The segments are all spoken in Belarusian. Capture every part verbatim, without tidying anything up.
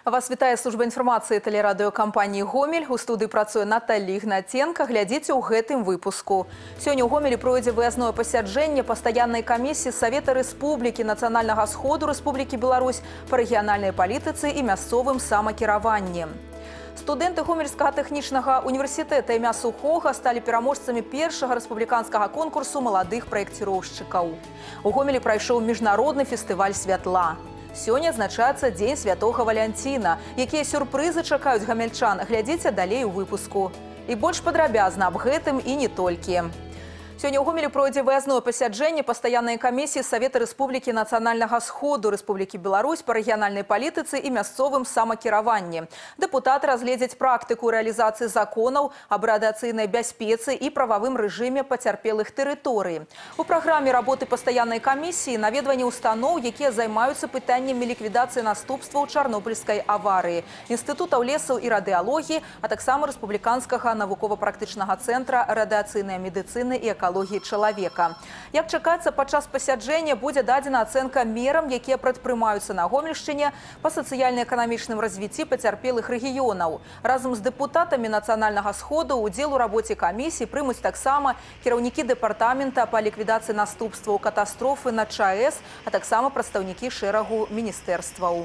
Вас вітае служба інфармацыі тэлерадыёкампаніі «Гомель». У студыі працуе Наталья Ігнатенко. Глядзіце ў гэтым выпуску. Сёння ў Гомелі пройдзе выязное пасяджэнне пастаяннай камісіі Савета Рэспублікі, Нацыянальнага сходу Рэспублікі Беларусь па рэгіянальнай палітыцы і мясцовым самакіраванні. Студэнты Гомельскага тэхнічнага універсітэта імя Сухога сталі пераможцамі першага рэспубліканскага конкурсу маладых праекціроўшчыкаў. У Гомелі прайшоў міжнародны фестываль святла. Сёння адзначаецца Дзень Святога Валянціна. Якія сюрпрызы чакаюць гамельчан, глядзіце далей у выпуску. І больш падрабязна аб гэтым і не толькі. Сёння ў Гомелі пройдзе выязное пасяджэнне пастаяннай камісіі Савета Рэспублікі Нацыянальнага сходу Рэспублікі Беларусь па рэгіянальнай палітыцы і мясцовым самакіраванні. Дэпутаты разгледзяць практыку рэалізацыі законаў аб радыацыйнай бяспецы і прававым рэжыме пацярпелых тэрыторый. У праграме работы пастаяннай камісіі наведванне устаноў, якія займаюцца пытаннямі ліквідацыі наступстваў чарнобыльскай аварыі, інстытутаў лесаў і радыалогіі, а таксама рэспубліканскага навукова-практычнага цэнтра радыацыйнай медыцыны і экалогіі чалавека. Як чакаецца, падчас пасяджэння будзе дадзена ацэнка мерам, якія прадпрымаюцца на Гомельшчыне па сацыяльна-эканамічным развіцці пацярпелых рэгіёнаў. Разам з дэпутатамі Нацыянальнага сходу удзел у рабоце камісіі прымуць таксама кіраўнікі дэпартамента па ліквідацыі наступстваў катастрофы на ЧАЭС, а таксама прадстаўнікі шэрагу міністэрстваў.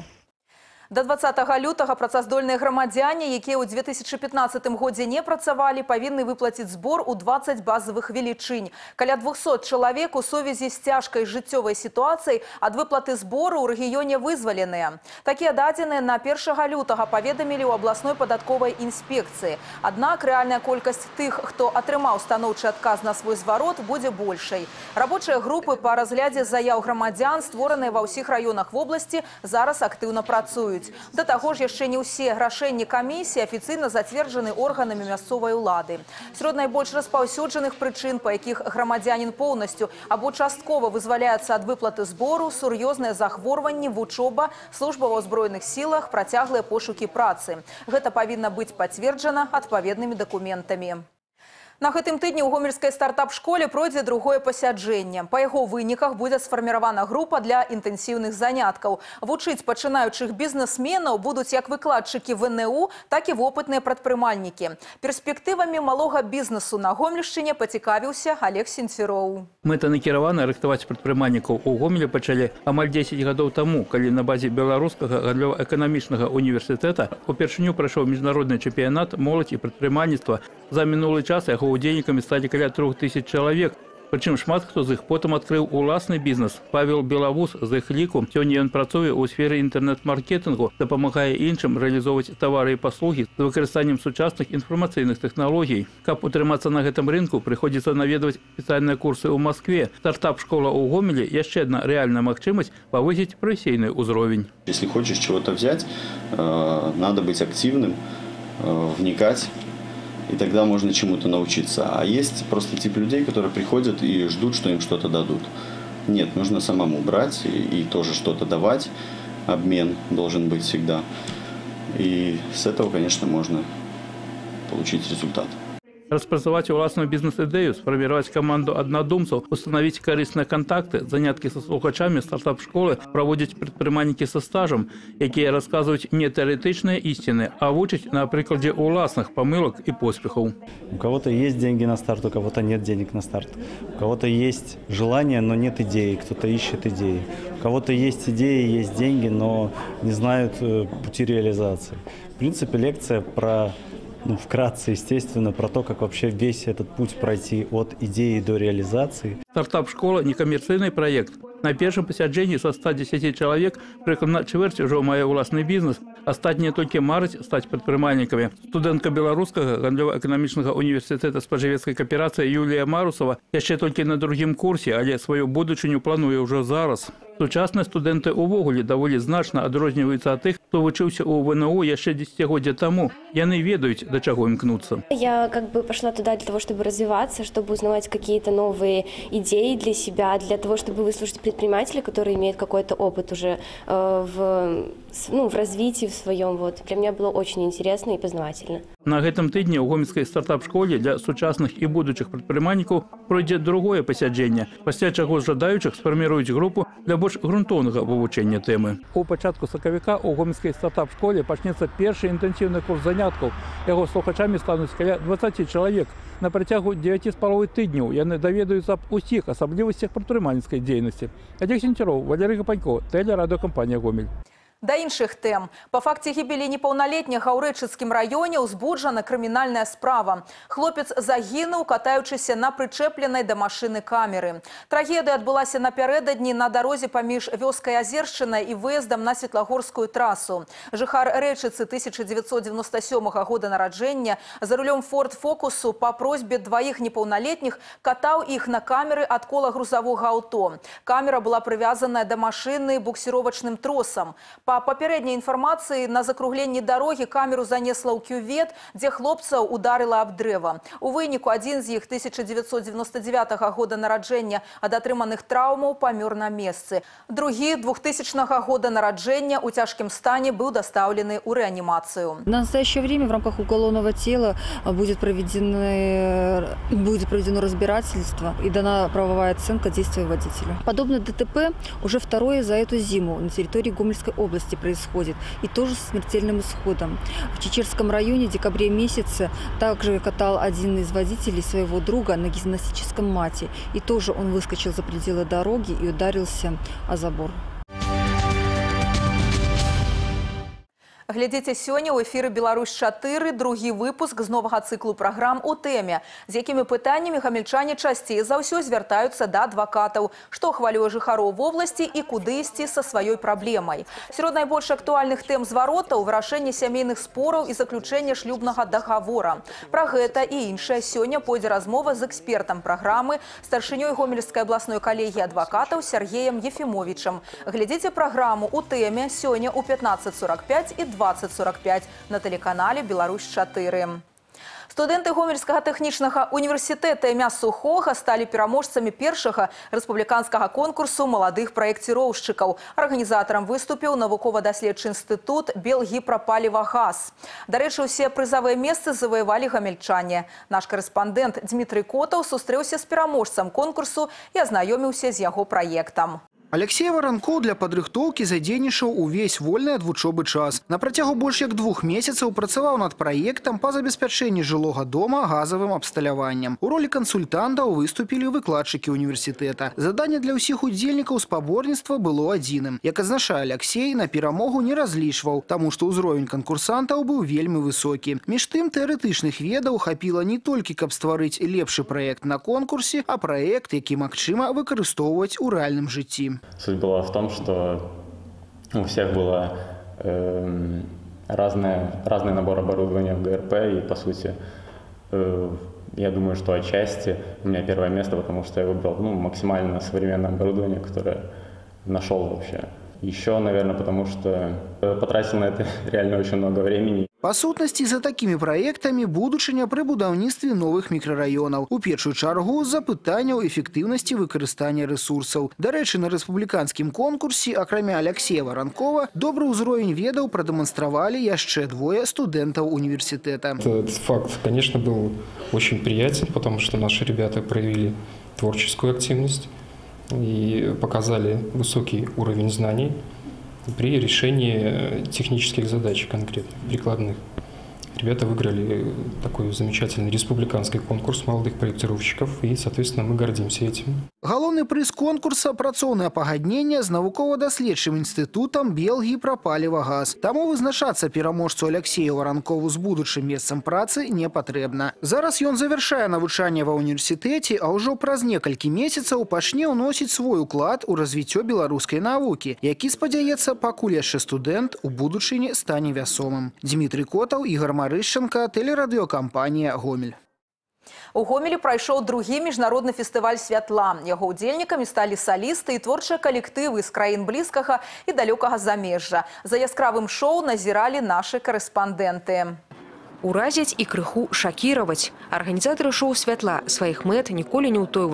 До дваццатага лютага працаздольныя грамадзяне, якія ў дзве тысячы пятнаццатым годзе не працавалі, павінны выплаціць збор у дваццаць базавых велічынь. Каля двухсот чалавек у сувязі з цяжкай жыццёвай сітуацыяй ад выплаты збору ў рэгіёне вызваленыя. Такія дадзеныя на першага лютага паведамілі ў абласной падатковай інспекцыі. Аднак рэальная колькасць тых, хто атрымаў станоўчы адказ на свой зварот, будзе большай. Рабочыя групы па разглядзе заяў грамадзян, створаныя ва ўсіх раёнах вобласці, зараз актыўна працуюць. Да таго ж яшчэ не ўсе рашэнні камісіі афіцыйна зацверджаны органамі мясцовай улады. Сярод найбольш распаўсюджаных прычын, па якіх грамадзянін поўнасцю або часткова вызваляецца ад выплаты збору, сур'ёзныя захворванні, вучоба, служба ва ўзброеных сілах, працяглыя пошукі працы. Гэта павінна быць пацверджана адпаведнымі дакументамі. На гэтым тыдні ў гомельскай стартап-школе пройдзе другое пасяджэнне. Па яго выніках будзе сфарміравана група для інтэнсіўных заняткаў. Вучыць пачынаючых бізнесменаў будуць як выкладчыкі вэ эн у, так і вопытныя прадпрымальнікі. Перспектывамі малога бізнесу на Гомельшчыне пацікавіўся Олег Сенцвіроў. Мэтанакіравана рыхтаваць прадпрымальнікаў у Гомелі пачалі амаль дзесяць гадоў таму, калі на базе беларускага гандлёва-эканамічнага універсітэта упершыню прайшоў міжнародны чэмпіянат моладзь і прадпрымальніцтва. За мінулы час яго удзельнікамі сталі каля трох тысяч чалавек. Прычым шмат хто з іх потым адкрыў уласны бізнес. Павел Белавус з іх ліку. Сёння ён працуе ў сферы інтэрнэт-маркетынгу, дапамагае іншым рэалізоўваць тавары і паслугі з выкарыстаннем сучасных інфармацыйных тэхналогій. Каб утрымацца на гэтым рынку, прыходзіцца наведваць спецыяльныя курсы ў Маскве. Стартап-школа ў Гомелі яшчэ адна рэальная магчымасць павысіць прафесійны ўзровень. Если хочешь чего-то взять, надо быть активным, вникать. И тогда можно чему-то научиться. А есть просто тип людей, которые приходят и ждут, что им что-то дадут. Нет, нужно самому брать и, и тоже что-то давать. Обмен должен быть всегда. И с этого, конечно, можно получить результат. Распрацаваць уласную бізнес-ідэю, сфарміраваць каманду аднадумцаў, устанавіць карысныя кантакты, заняткі са слухачамі стартап-школы праводзяць прадпрымальнікі са стажам, якія расказваюць не тэарэтычныя ісціны, а вучаць на прыкладзе уласных памылак і поспехаў. У кого-то есть деньги на старт, у кого-то нет денег на старт. У кого-то есть желание, но нет идеи, кто-то ищет идеи. У кого-то есть идеи, есть деньги, но не знают пути реализации. В принципе, лекция про... Ну, вкратце, естественно, про то, как вообще весь этот путь пройти от идеи до реализации. Стартап-школа – некоммерційний проект. На першым пасяджэнні са ста дзесяці чалавек прыкладна чвэрць ужо мае ўласны бізнес. Астатнія толькі мараць стаць прадпрымальнікамі. Студэнтка беларускага гандлёва-эканамічнага універсітэта спажывецкай кааперацыі Юлія Марусова яшчэ толькі на другім курсе, але сваю будучыню плануе ўжо зараз. Сучасныя студэнты ўвогуле даволі значна адрозніваюцца ад тых, хто вучыўся ў вэ эн у яшчэ дзесяцігоддзя таму. Яны ведаюць, да чаго імкнуцца. Я как бы пошла туда для того, чтобы развиваться, чтобы узнавать какие-то новые идеи. идей для себя, для того, чтобы выслушать предпринимателя, который имеет какой-то опыт уже э, в, ну, в развитии в своем. Вот. Для меня было очень интересно и познавательно. На гэтым тыдні ў гомельскай стартап-школе для сучасных і будучых прадпрымальнікаў пройдзе другое пасяджэнне, пасля чаго жадаючых сфарміруюць групу для больш грунтоўнага вывучэння тэмы. У пачатку сакавіка ў гомельскай стартап-школе пачнецца першы інтэнсіўны курс заняткаў. Яго слухачамі стануць каля дваццаці чалавек. На працягу дзевяці з паловай тыдняў яны даведаюцца аб усіх асаблівасцях прадпрымальніцкай дзейнасці. Олег Сенцеров, Валерий Гапанько, тэлерадыёкампанія «Гомель». Да іншых тэм. Па факце гібелі непаўналетняга ў Рэчыцкім раёне ўзбуджана крымінальная справа. Хлопец загінуў, катаючыся на прычэпленай да машыны камеры. Трагедыя адбылася напярэдадні на дарозе паміж вёскай Азершчынай і выездам на Светлагорскую трасу. Жыхар Рэчыцы тысяча дзевяцьсот дзевяноста сёмага года нараджэння за рулём Форд Фокусу па просьбе дваіх непаўналетніх катаў іх на камеры ад кола грузавога аўто. Камера была прывязаная да машыны буксіровачным тросам. По папярэдняй інфармацыі, на закругленні дарогі камеру занесла ў кювет, дзе хлопцаў ударыла аб дрэва. У выніку адзін з іх тысяча дзевяцьсот дзевяноста дзевятага года нараджэння ад атрыманых траўмаў памёр на месцы. Другі двухтысячнага года нараджэння ў цяжкім стане быў дастаўлены ў рэанімацыю. На настоящее время в рамках уголовного дела будет проведено, будет проведено разбирательство и дана правовая оценка действия водителя. Подобное ДТП уже второе за эту зиму на территории Гомельской области происходит, и тоже с смертельным исходом. В Чечерском районе в декабре месяце также катал один из водителей своего друга на гимнастическом мате, и тоже он выскочил за пределы дороги и ударился о забор. Глядзіце сёння ў эфіры «Беларусь чатыры», другі выпуск з новага цыклу праграм у тэме, з якімі пытаннямі гамельчане часцей за ўсё звяртаюцца да адвакатаў, што хвалюе жыхароў вобласці і куды ісці са сваёй праблемай. Сярод найбольш актуальных тэм зваротаў вырашэнне сямейных спораў і заключэнне шлюбнага дагавора. Пра гэта і іншае сёння пойдзе размова з экспертам праграмы, старшынёй Гомельскай абласной калегіі адвакатаў Сергеем Ефімовічам. Глядзіце праграму у тэме сёння ў пятнадцать сорок пять і двадцать сорок пять на телеканале «Беларусь чатыры». Студэнты Гомельскага тэхнічнага універсітэта імя Сухога сталі пераможцамі першага рэспубліканскага конкурсу маладых праекціроўшчыкаў. Арганізатарам выступіў навукова-даследчы інстытут «Белгіпрапалівагаз». Дарэчы, усе прызавыя месцы заваявалі гамельчане. Наш карэспандэнт Дмітрый Котаў сустрэўся з пераможцам конкурсу і азнаёміўся з яго праектам. Алексей Воронков для падрыхтоўкі задзейнічаў увесь вольны ад вучобы час. На працягу больш як двух месяцаў працаваў над праектам па забеспячэнні жылога дома газавым абсталяваннем. У ролі кансультантаў выступілі выкладчыкі універсітэта. Заданне для ўсіх удзельнікаў спаборніцтва было адзіным. Як адзначае Алексей, на перамогу не разлічваў, таму што ўзровень канкурсантаў быў вельмі высокі. Між тым, тэарэтычных ведаў хапіла не толькі, каб стварыць лепшы праект на конкурсе, а праект, які магчыма выкарыстоўваць у рэальным жыцці. Суть была в том, что у всех было э, разное, разный набор оборудования в ГРП, и, по сути, э, я думаю, что отчасти у меня первое место, потому что я выбрал ну, максимально современное оборудование, которое нашел вообще. Еще, наверное, потому что потратил на это реально очень много времени. По сутнасці, за такімі праектамі будучыня пры будаўніцтве новых мікрараёнаў. У першую чаргу з-за пытанняў эфектыўнасці выкарыстання рэсурсаў. Дарэчы, на рэспубліканскім конкурсе, акрамя Алексея Воронкова, добры ўзровень ведаў прадэманстравалі яшчэ двое студэнтаў універсітэта. Этот факт, конечно, был очень приятен, потому что наши ребята проявили творческую активность и показали высокий уровень знаний при решении технических задач конкретно, прикладных. Ребята выиграли такой замечательный республиканский конкурс молодых проектировщиков, и, соответственно, мы гордимся этим. Галоўны прыз конкурса – працоўнае пагадненне з навукова-даследчым інстытутам «Белгіпрапалівагаз». Таму вызначацца пераможцу Алексею Воронкову з будучым месцам працы не патрэбна. Зараз ён завяршае навучанне ва ўніверсітэце, а ўжо праз некалькі месяцаў пачне ўносіць свой уклад у развіццё беларускай навукі, які, спадзяецца, пакуль яшчэ студэнт у будучыні стане вясомым. Дмітрый Котаў, Ігор Марышченко, тэлерадыёкампанія «Гомель». У Гомелі прайшоў другі міжнародны фестываль святла. Яго ўдзельнікамі сталі салісты і творчыя калектывы з краін блізкага і далёкага замежжа. За яскравым шоу назіралі нашы карэспандэнты. Уразіць і крыху шакіраваць. Арганізатары шоу святла сваіх мэт ніколі не ўтойвалі.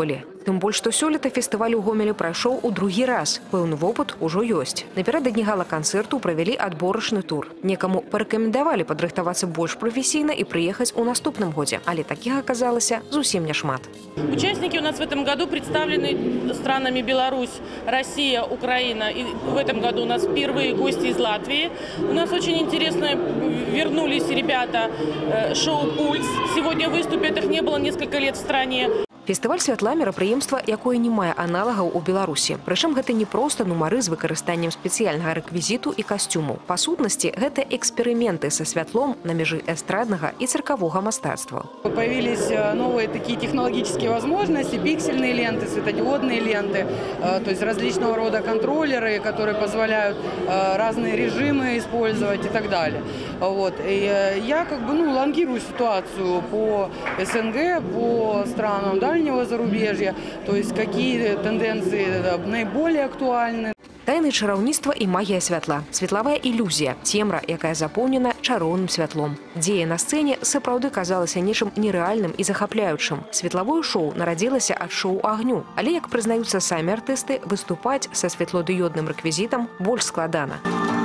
Тым больш, што сёлета фестываль у Гомелі прайшоў у другі раз. Пэўны вопыт ужо ёсць. Напярэдадні гала-канцэрту правялі адборачны тур. Некаму парэкамендавалі падрыхтавацца больш прафесійна і прыехаць у наступным годзе, але такіх аказалася зусім няшмат. Участники у нас в этом году представлены странами Беларусь, Россия, Украина. И в этом году у нас впервые гости из Латвии. У нас очень интересно вернулись ребята шоу «Пульс». Сегодня выступят, их не было несколько лет в стране. Фестываль святла мерапрыемства, якое не мае аналагаў у Беларусі. Прычым гэта не проста нумары з выкарыстаннем спецыяльнага рэквізіту і касцюму. Па сутнасці, гэта эксперыменты са святлом на межы эстраднага і циркового мастацтва. Появились новые такие технологические возможности, пиксельные ленты, светодиодные ленты, то есть различного рода контроллеры, которые позволяют разные режимы использовать и так далее. Вот. И я как бы ну, лонгирую ситуацию по СНГ, по странам дальнего зарубежья, то есть какие тенденции наиболее актуальны. Тайны чараўніцтва і магія святла. Светлавая ілюзія, цемра, якая запоўнена чароўным святлом. Дзея на сцэне сапраўды казалася нечым нерэальным і захапляючым. Светлавое шоу нарадзілася ад шоу агню. Але, як прызнаюцца самі артысты, выступаць са светлодыёдным рэквізітам больш складана.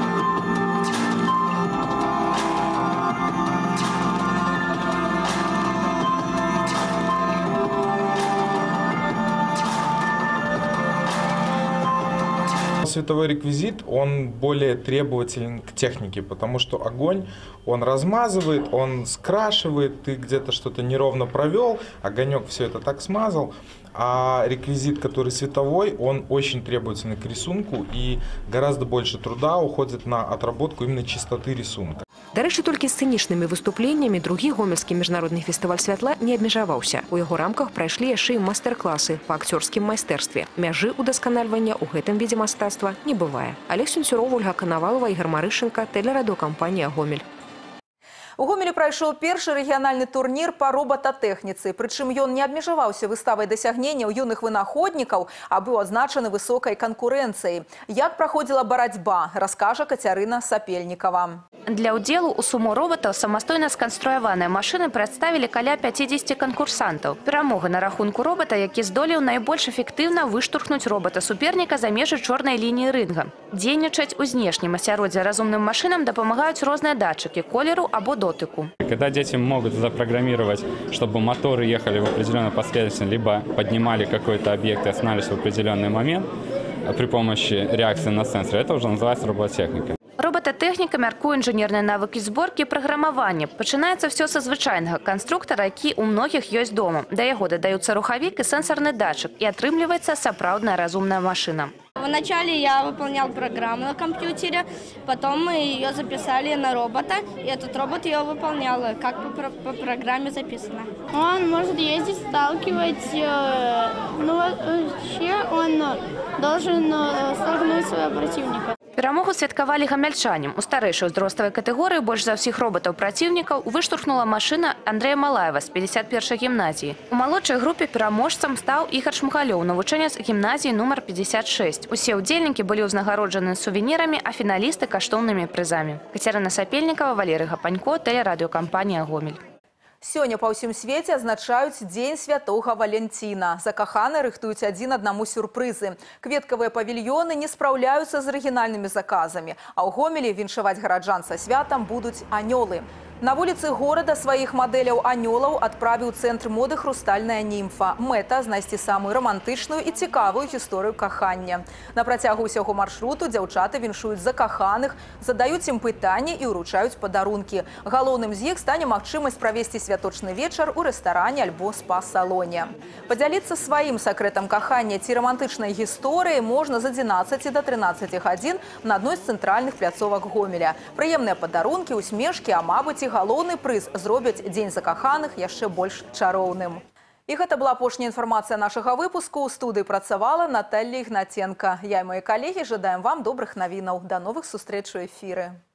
Световой реквизит, он более требователен к технике, потому что огонь, он размазывает, он скрашивает, ты где-то что-то неровно провел, огонек все это так смазал, а реквизит, который световой, он очень требовательный к рисунку и гораздо больше труда уходит на отработку именно чистоты рисунка. Дарэчы, толькі сцэнічнымі выступленнямі другі гомельскі міжнародны фестываль святла не абмежаваўся. У яго рамках прайшлі яшчэ і майстар-класы па акцёрскім майстэрстве. Мяжы удасканальвання ў гэтым відзе мастацтва не бывае. Олег Сенцюров, Ольга Коновалова, Ігор Марышенко, тэлерадыёкампанія «Гомель». У Гомелі прайшоў першы рэгіянальны турнір па робататэхніцы. Прычым ён не абмежаваўся выставай дасягненняў юных вынаходнікаў, а быў адзначаны высокай канкурэнцыяй. Як праходзіла барацьба, раскажа Кацярына Сапельнікава. Для ўдзелу ў суму робатаў самастойна сканструяваныя машыны прадставілі каля пяцідзесяці канкурсантаў. Перамога на рахунку робата, які здолеў найбольш эфектыўна выштурхнуць робата-суперніка за межы чорнай лініі рынга. Дзейнічаць у знешнім асяроддзі разумным машынам дапамагаюць розныя датчыкі колеру або дотыку. Когда дети могут запрограммировать, чтобы моторы ехали в определенной последовательности, либо поднимали какой-то объект и останавливались в определенный момент при помощи реакции на сенсор, это уже называется робототехника. Робототехніка мяркуе інжынерныя навыкі зборкі і праграмавання. Пачынаецца все са звычайнага канструктара, які ў многіх ёсць дома. Да яго дадаюцца рухавік і сенсорны датчык, і атрымліваецца сапраўдная разумная машина. Вначале я выполнял программу на компьютере, потом мы ее записали на робота, и этот робот ее выполнял, как по, по программе записано. Он может ездить, сталкивать, ну вообще он должен столкнуть своего противника. Перамогу святкавалі гамяльчанам. У старэйшай узроставай катэгорыі больш за ўсіх робатаў-праціўнікаў выштурхнула машына Андрэя Малаева з пятьдесят першай гімназіі. У малодшай групе пераможцам стаў Ігар Шмыгалёў, навучэнец гімназіі нумар пятьдесят шесть. Усе ўдзельнікі былі ўзнагароджаны сувенірамі, а фіналісты каштоўнымі прызамі. Кацярына Сапельнікава, Валерый Гапанько, тэлерадыёкампанія «Гомель». Сёння па ўсім свеце адзначаюць Дзень святога Валентина. Закаханы рыхтуюць адзін аднаму сюрпрызы. Кветкавыя павільёны не спраўляюцца з арыгінальнымі заказамі, а ў Гомелі віншаваць гараджан са святам будуць анёлы. На вуліцы горада сваіх мадэляў анёлаў адправіў цэнтр моды «Хрустальная німфа». Мэта – знайсці самую романтычную і цікавую гісторыю кахання. На працягу ўсяго маршруту дзяўчаты віншуюць закаханых, задаюць ім пытанні і ўручаюць падарункі. Галоўным з іх стане магчымасць правесці святочны вечар у рэстаране альбо спа-салоне. Падзяліцца сваім сакрэтам кахання ці романтычнай гісторыяй можна з адзінаццаці да трынаццаці гадзін на адной з цэнтральных пляцовак Гомеля. Прыемныя падарункі, усмешкі, а мабыць і галоўны прыз зробяць Дзень закаханых яшчэ больш чароўным. І гэта была апошняя інфармацыя нашага выпуску. У студыі працавала Наталья Ігнаценка. Я і мае калегі жадаем вам добрых навінаў. Да новых сустрэч у эфіры.